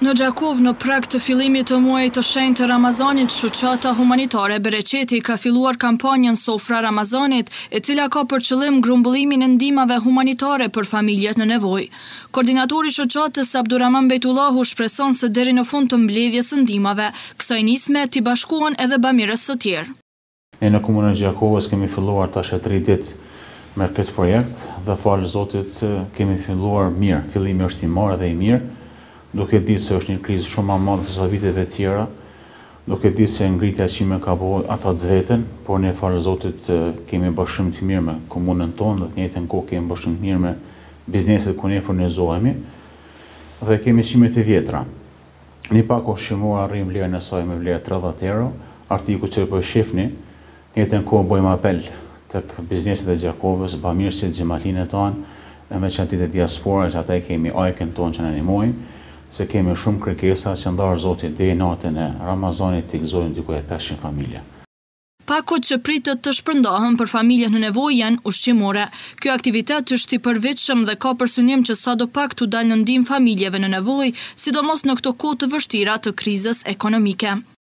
Në Gjakov, në prag të fillimit të muajit të shenjtë të Ramazanit, Shoqata humanitare Bereqeti ka filluar kampanjën Sofra Ramazanit, e cila ka për qëllim grumbullimin e ndihmave humanitare për familjet në nevojë. Koordinatori i Shoqatës shpreson se deri në fund të mbledhjes së ndihmave, kësaj nisme t'i bashkohen edhe bamirës së tjerë. Ne në komunën e Gjakovës kemi filluar tash 3 ditë me këtë projekt dhe falë Zotit kemi filluar mirë. Fillimi është i marrë dhe i mirë. Duke ditë se është një krizë shumë më madhe se sa viteve të tjera, duke ditë se ngritja që me ka bëu ata të vetën, por ne falë Zotit kemi bashkëpunim të mirë me komunën tonë dhe të njëjtën kohë kemi bashkëpunim të mirë me bizneset ku ne furnizohemi dhe kemi çime të vjetra. Një pak ushqimor arrim vlerën e saj me vlerë 30 euro, artikull që po shihni, në njëjtën kohë bëjmë apel tek bizneset e Gjakovës, bamirësit, xhamalinë tonë, e me qëntit e diasporës, ata i kemi ajken tonë që në animojnë, se kemi shumë kërkesa që ndarë Zotit dhe natën e Ramazanit t'i gëzojnë diku e 500 familje. Pakot që pritet të shpërndahen për familjet në nevojë janë ushqimore. Ky aktivitet është i përvitshëm dhe ka për synim që sadopak t'u dalë në ndihmë familjeve në nevojë, sidomos në këto kohë të vështira të krizës ekonomike.